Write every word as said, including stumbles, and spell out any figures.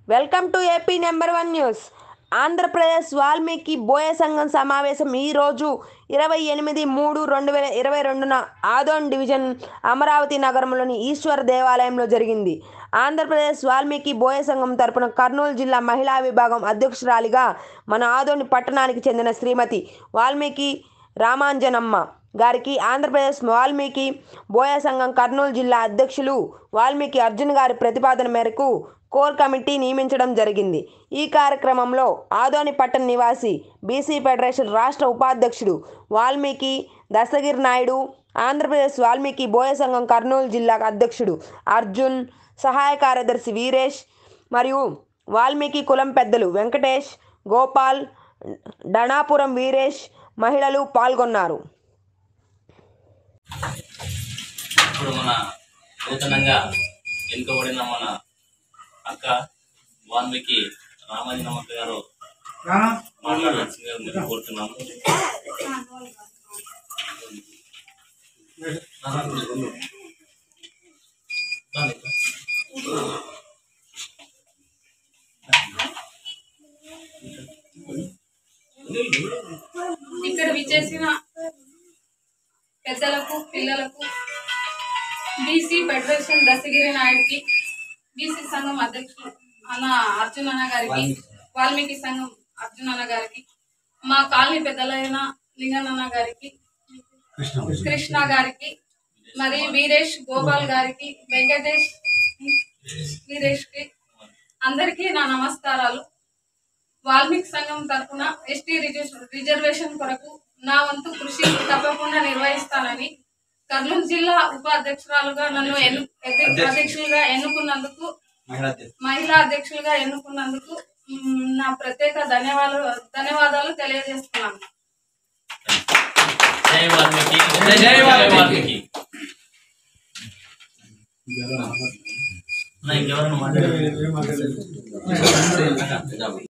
Welcome to AP number one news. Andhra Pradesh Valmiki బోయ సంఘం సమావేశం ఈరోజు ఇరవై ఎనిమిది మూడు రెండు వేల ఇరవై రెండున ఆదోన్ డివిజన్ అమరావతి నగరంలోని ఈశ్వర దేవాలయంలో జరిగింది. ఆంధ్రప్రదేశ్ వాల్మీకి బోయ సంఘం తరపున కర్నూలు జిల్లా మహిళా విభాగం అధ్యక్షురాలిగా మన ఆదోని పట్టణానికి చెందిన శ్రీమతి వాల్మీకి రామాంజనమ్మ గారికి ఆంధ్రప్రదేశ్ వాల్మీకి బోయ సంఘం కర్నూలు జిల్లా అధ్యక్షులు వాల్మీకి అర్జున్ గారి ప్రతిపాదన మేరకు కోర్ కమిటీ నియమించడం జరిగింది. ఈ కార్యక్రమంలో ఆదోని పట్టణ నివాసి బీసీ ఫెడరేషన్ రాష్ట్ర ఉపాధ్యక్షుడు వాల్మీకి దస్తగిరి నాయుడు, ఆంధ్రప్రదేశ్ వాల్మీకి బోయ సంఘం కర్నూలు జిల్లా అధ్యక్షుడు అర్జున్, సహాయ కార్యదర్శి వీరేష్ మరియు వాల్మీకి కులం పెద్దలు వెంకటేష్, గోపాల్, డణాపురం వీరేష్ మహిళలు పాల్గొన్నారు. ఇప్పుడు మన నూతనంగా ఎన్నుకోబడిన మన అక్క వాల్మీకి రామాంజనమ్మ గారు మాట్లాడాల్సిందిగా కోరుతున్నాము. ఇక్కడ విచ్చేసిన పెద్దలకు పిల్లలకు బీసీ ఫెడరేషన్ దస్తగిరి నాయుడికి, బీసీ సంఘం అధ్యక్షులు అన్న అర్జున్ అన్న గారికి, వాల్మీకి సంఘం అర్జున్ అన్న గారికి, మా కాలనీ పెద్దలైన లింగన్న గారికి, కృష్ణ గారికి, మరి వీరేష్, గోపాల్ గారికి, వెంకటేష్, వీరేష్ కి అందరికీ నా నమస్కారాలు. వాల్మీకి సంఘం తరఫున ఎస్టీ రిజర్వేషన్ కొరకు నా వంతు కృషి తప్పకుండా నిర్వహిస్తానని, కర్నూలు జిల్లా ఉపాధ్యక్షురాలుగా నన్ను ఎన్ను అధ్యక్షులుగా ఎన్నుకున్నందుకు, మహిళా అధ్యక్షులుగా ఎన్నుకున్నందుకు నా ప్రత్యేక ధన్యవాదాలు ధన్యవాదాలు తెలియజేస్తున్నాను. జై వాల్మీకి, జై వాల్మీకి. ఇంకెవరన్నా మాట్లాడారు?